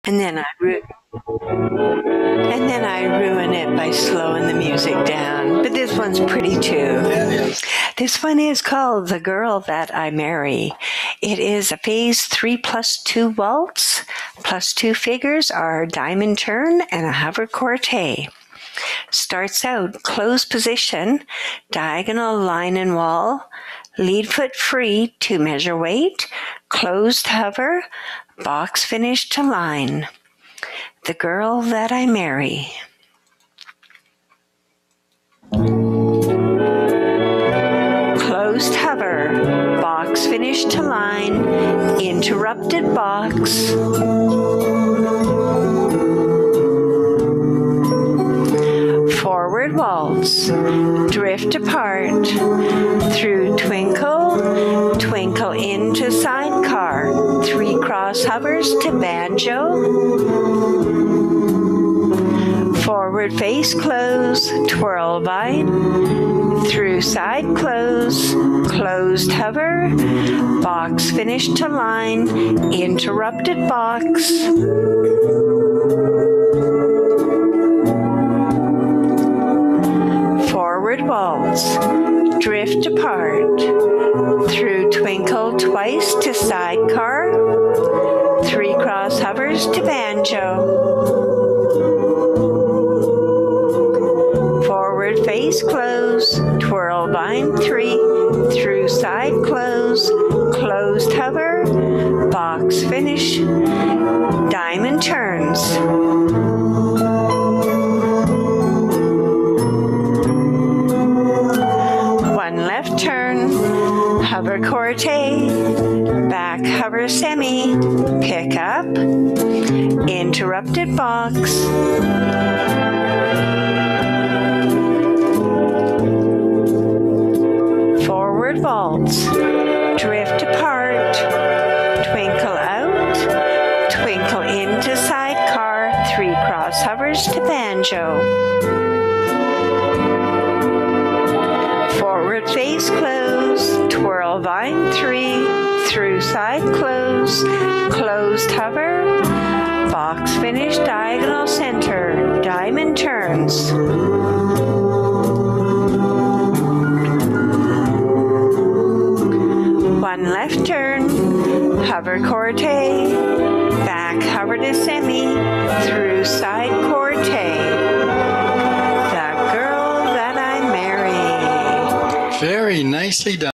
And then I ruin it by slowing the music down. But this one's pretty too. Yeah, it is. This one is called The Girl That I Marry. It is a phase 3+2 waltz, plus 2 figures are diamond turn and a hover corte. Starts out closed position, diagonal line and wall, lead foot free, 2 measure weight, closed hover, box finish to line. The Girl That I Marry. Closed hover, box finish to line, interrupted box. Forward waltz, drift apart, through twinkle, twinkle into sidecar, 3 cross hovers to banjo. Forward face close, twirl bind, through side close, closed hover, box finish to line, interrupted box. Forward waltz, drift apart, through twinkle twice to sidecar, 3 cross hovers to banjo. Forward face close, twirl bind 3, through side close, closed hover, box finish, diamond turns. One left turn, hover corte, back hover semi, pick up, interrupted box. Forward waltz, drift apart, twinkle out, twinkle into sidecar, 3 cross hovers to banjo. Forward face close, twirl vine 3, through side close, closed hover, box finish diagonal center, diamond turns. One left turn, hover corte, back hover to semi, through side corte. The Girl That I Marry. Very nicely done.